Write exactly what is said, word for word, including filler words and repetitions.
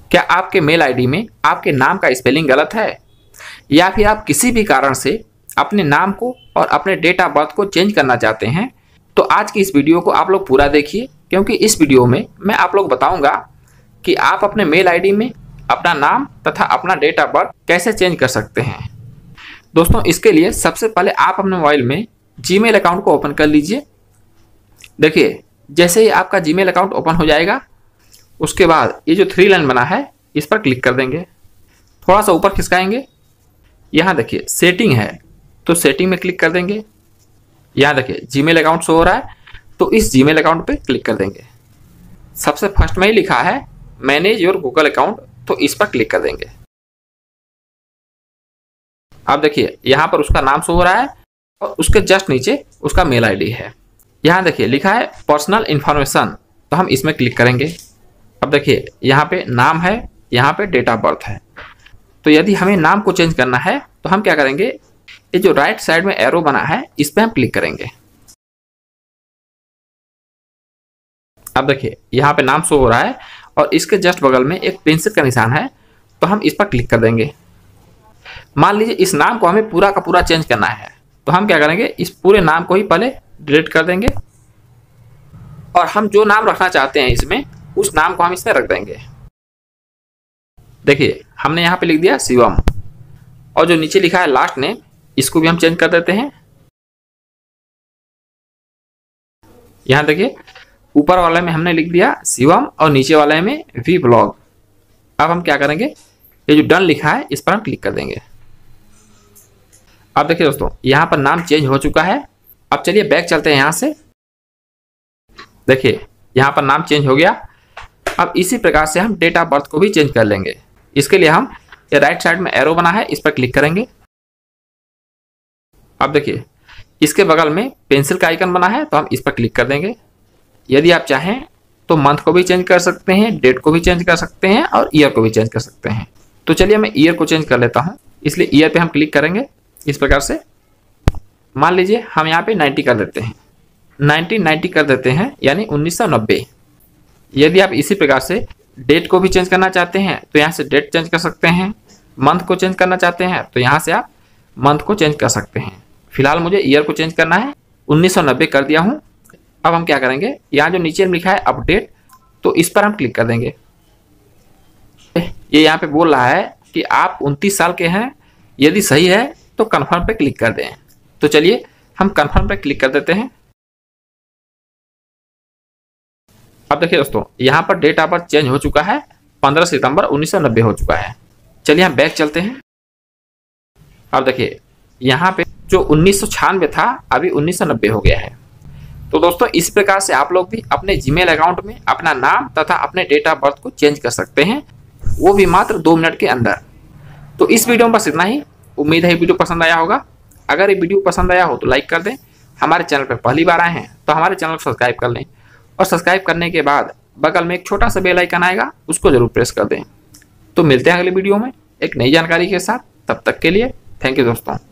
क्या आपके mail ID में आपके नाम का स्पेलिंग गलत है या फिर आप किसी भी कारण से अपने नाम को और अपने डेट ऑफ बर्थ को चेंज करना चाहते हैं, तो आज की इस वीडियो को आप लोग पूरा देखिए, क्योंकि इस वीडियो में मैं आप लोग बताऊंगा कि आप अपने मेल आईडी में अपना नाम तथा अपना डेट ऑफ बर्थ कैसे चेंज कर सकते हैं। दोस्तों, इसके लिए सबसे पहले आप अपने मोबाइल में जीमेल अकाउंट को ओपन कर लीजिए। देखिए, जैसे ही आपका जीमेल अकाउंट ओपन हो जाएगा, उसके बाद ये जो थ्री लाइन बना है इस पर क्लिक कर देंगे। थोड़ा सा ऊपर खिसकाएंगे, यहाँ देखिए सेटिंग है, तो सेटिंग में क्लिक कर देंगे। यहाँ देखिए जीमेल अकाउंट शो हो रहा है, तो इस जीमेल अकाउंट पे क्लिक कर देंगे। सबसे फर्स्ट में ही लिखा है मैनेज योर गूगल अकाउंट, तो इस पर क्लिक कर देंगे। आप देखिए यहाँ पर उसका नाम शो हो रहा है और उसके जस्ट नीचे उसका मेल आईडी है। यहाँ देखिए लिखा है पर्सनल इन्फॉर्मेशन, तो हम इसमें क्लिक करेंगे। अब देखिए यहाँ पे नाम है, यहाँ पे डेट ऑफ बर्थ है। तो यदि हमें नाम को चेंज करना है तो हम क्या करेंगे, ये जो राइट साइड में एरो बना है इस पर हम क्लिक करेंगे। अब देखिए यहाँ पे नाम शो हो रहा है और इसके जस्ट बगल में एक पेंसिल का निशान है, तो हम इस पर क्लिक कर देंगे। मान लीजिए इस नाम को हमें पूरा का पूरा चेंज करना है, तो हम क्या करेंगे, इस पूरे नाम को ही पहले डिलीट कर देंगे और हम जो नाम रखना चाहते हैं इसमें, उस नाम को हम इसमें रख देंगे। देखिए हमने यहाँ पे लिख दिया शिवम, और जो नीचे लिखा है लास्ट नेम, इसको भी हम चेंज कर देते हैं। यहाँ देखिए ऊपर वाले में हमने लिख दिया शिवम और नीचे वाले में वी ब्लॉग। अब हम क्या करेंगे, ये जो डन लिखा है इस पर हम क्लिक कर देंगे। अब देखिए दोस्तों, यहाँ पर नाम चेंज हो चुका है। अब चलिए बैक चलते हैं यहाँ से। देखिए यहाँ पर नाम चेंज हो गया। अब इसी प्रकार से हम डेट ऑफ बर्थ को भी चेंज कर लेंगे। इसके लिए हम ये राइट साइड में एरो बना है, इस पर क्लिक करेंगे। अब देखिए इसके बगल में पेंसिल का आइकन बना है, तो हम इस पर क्लिक कर देंगे। यदि आप चाहें तो मंथ को भी चेंज कर सकते हैं, डेट को भी चेंज कर सकते हैं और ईयर को भी चेंज कर सकते हैं। तो चलिए मैं ईयर को चेंज कर लेता हूँ, इसलिए ईयर पे हम क्लिक करेंगे इस प्रकार से। मान लीजिए हम यहाँ पे नाइन्टी कर देते हैं, नाइनटीन नाइन्टी कर देते हैं, यानी उन्नीस सौ नब्बे। यदि आप इसी प्रकार से डेट को भी चेंज करना चाहते हैं तो यहाँ से डेट चेंज कर सकते हैं। मंथ को चेंज करना चाहते हैं तो यहाँ से आप मंथ को चेंज कर सकते हैं। फिलहाल मुझे ईयर को चेंज करना है, उन्नीस सौ नब्बे कर दिया हूँ। अब हम क्या करेंगे, यहाँ जो नीचे लिखा है अपडेट, तो इस पर हम क्लिक कर देंगे। ये यहाँ पे बोल रहा है कि आप उनतीस साल के हैं, यदि सही है तो कन्फर्म पे क्लिक कर दें। तो चलिए हम कन्फर्म पे क्लिक कर देते हैं। अब देखिए दोस्तों, यहाँ पर डेट ऑफ बर्थ चेंज हो चुका है, पंद्रह सितंबर उन्नीस सौ नब्बे हो चुका है। चलिए हम बैक चलते हैं। अब देखिए यहाँ पे जो उन्नीस सौ छियानवे था, अभी उन्नीस सौ नब्बे हो गया है। तो दोस्तों, इस प्रकार से आप लोग भी अपने जीमेल अकाउंट में अपना नाम तथा अपने डेट ऑफ बर्थ को चेंज कर सकते हैं, वो भी मात्र दो मिनट के अंदर। तो इस वीडियो में बस इतना ही। उम्मीद है वीडियो पसंद आया होगा। अगर ये वीडियो पसंद आया हो तो लाइक कर दें। हमारे चैनल पर पहली बार आए हैं तो हमारे चैनल को सब्सक्राइब कर लें, और सब्सक्राइब करने के बाद बगल में एक छोटा सा बेल आइकन आएगा, उसको जरूर प्रेस कर दें। तो मिलते हैं अगले वीडियो में एक नई जानकारी के साथ। तब तक के लिए थैंक यू दोस्तों।